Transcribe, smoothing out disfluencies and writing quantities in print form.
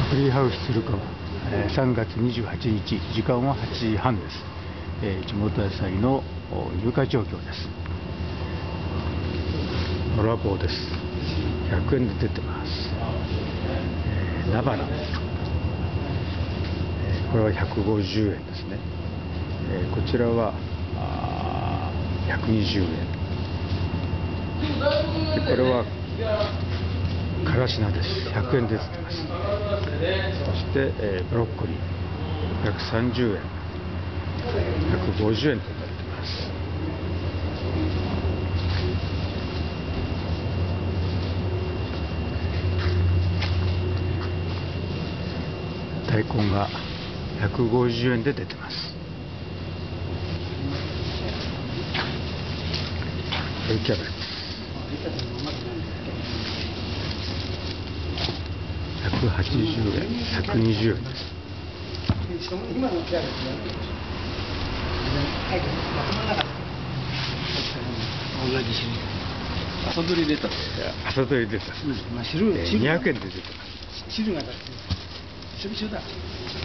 フリーハウス鶴川、3月28日、時間は8時半です。地元野菜の入荷状況です。野良棒です。100円で出てます。菜花、これは150円ですね。こちらは120円で、これはからし菜です。100円で出てます。そして、ブロッコリー130円、150円となっています。大根が150円で出てます。春キャベツ180円、120円です。 朝取りレタス。 朝取りレタス。200円で出てます。 汁がだって、一緒だ。